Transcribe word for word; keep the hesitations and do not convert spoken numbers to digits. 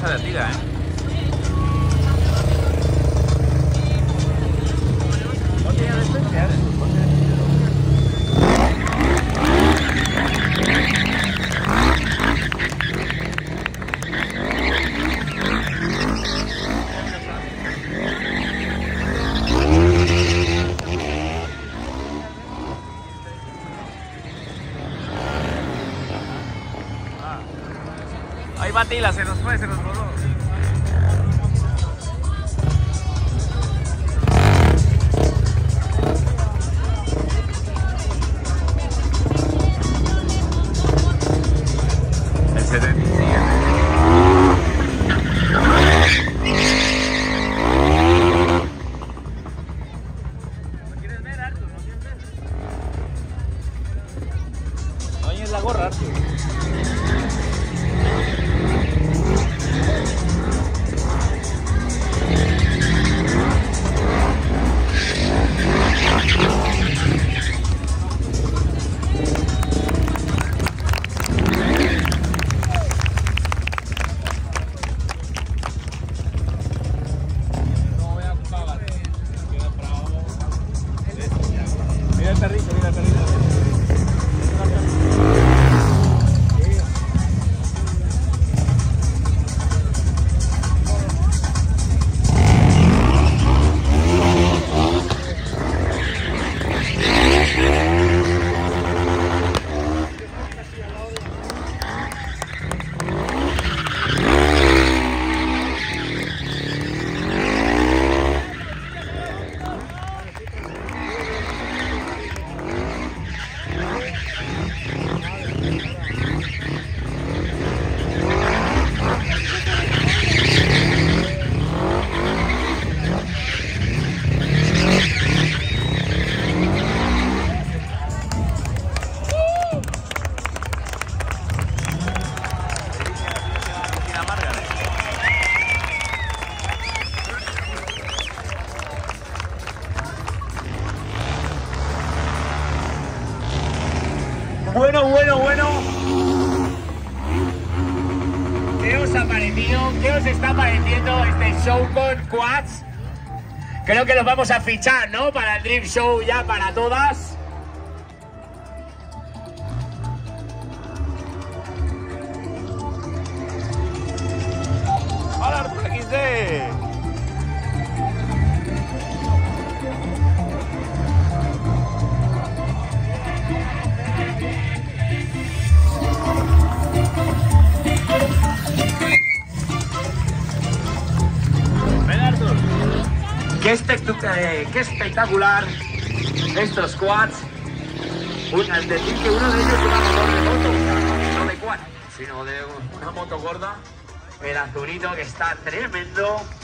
esa de tira, ¿eh? Botella de especial. Ahí va Tila, se nos fue, se nos voló. El setenta y siete. ¿No quieres ver, Artur? ¿No quieres ver? No oyes la gorra, Artur. Mira el perrito, mira el perrito. Bueno, bueno, bueno. ¿Qué os ha parecido? ¿Qué os está pareciendo este show con quads? Creo que los vamos a fichar, ¿no? Para el Drift Show ya para todas. ¡Hola, Artur equis de! Qué, eh, qué espectacular estos quads. Una, es decir que uno de ellos es una moto de moto, no de quad, sino de una moto gorda. El azulito que está tremendo.